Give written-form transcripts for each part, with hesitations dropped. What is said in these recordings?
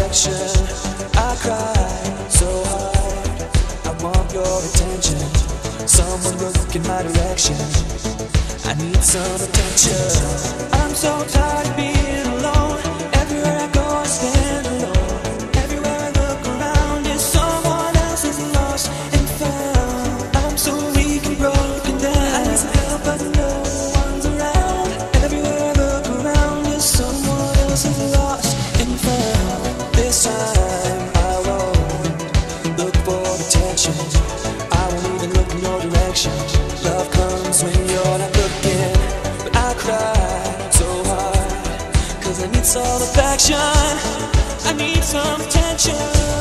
affection. I cry so hard, I want your attention. Someone look in my direction, I need some attention. I'm so tired of being alone. Everywhere I go I stand alone. Everywhere I look around is someone else is lost and found. I'm so weak and broken down, I need some help but no one's around. Everywhere I look around is someone else is lost and found. This time I won't look for attention, I won't even look in your direction. Love comes when you're not looking, but I cry so hard, cause I need some affection, I need some attention.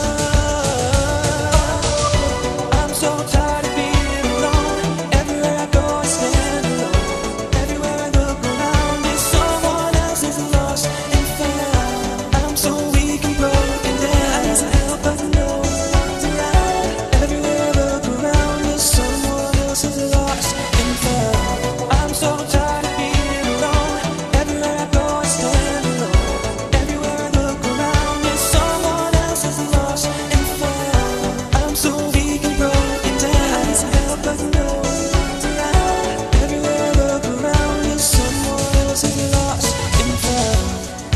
I'm so tired of being alone. Everywhere I go I stand alone. Everywhere I look around is someone else is lost and found. I'm so weak and broken down, I need some help but no one's around. Everywhere I look around is someone else is lost and found. I'm so tired of being alone. Everywhere I go I stand alone. Everywhere I look around is someone else is lost and found. I'm so weak and broken down, I need some help but no one's around. Everywhere I look around is someone else is lost and found.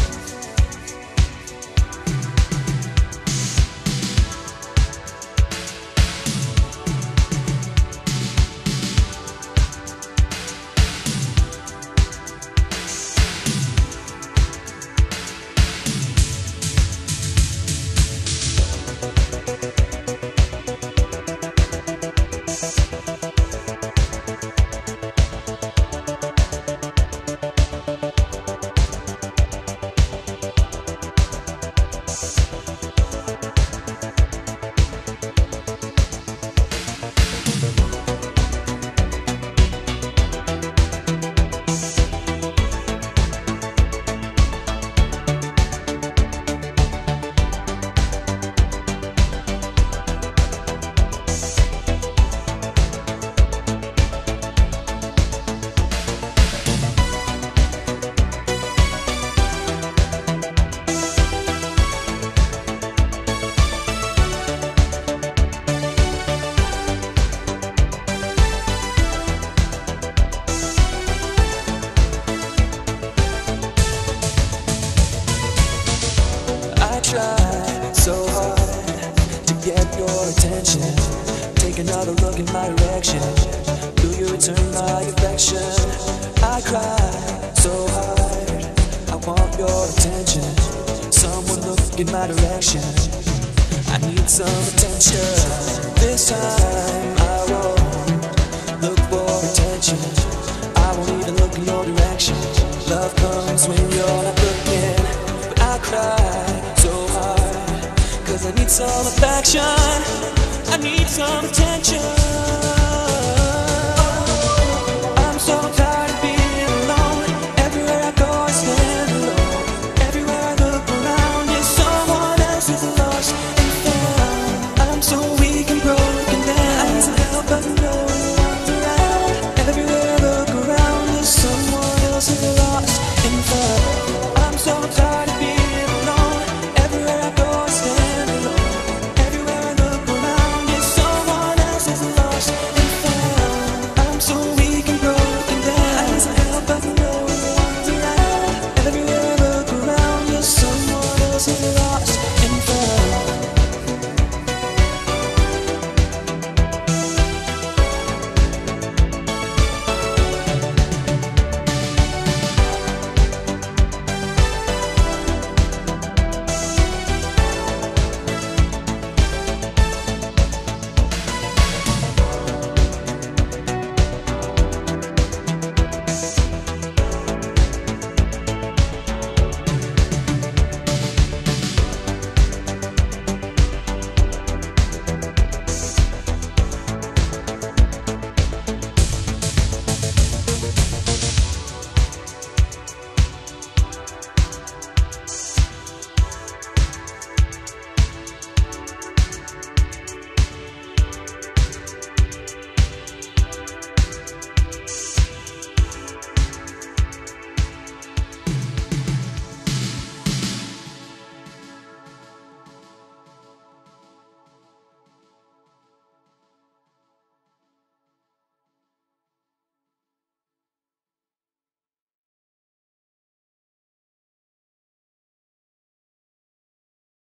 I tried so hard to get your attention. Take another look in my direction. Will you return my affection? I cried so hard, I want your attention. Someone look in my direction, I need some attention. This time I won't look for attention, I won't even look in your direction. Love comes when you're not looking, but I cry so hard, cause I need some affection, I need some attention.